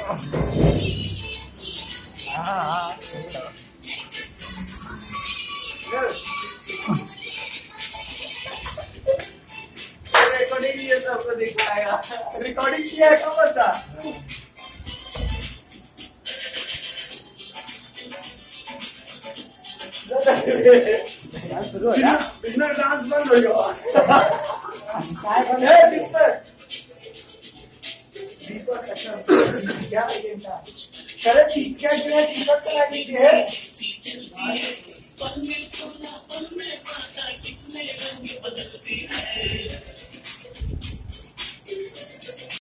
Recording ये सबको दिखाएगा। रिकॉर्डिंग किया है कब बता? शुरू हो गया। बिना डांस बंद हो गया। दीपक क्या करे क्या किया दीपक करा दीजिए। पन्ने खुला पन्ने पासा कितने रंग बदलती है।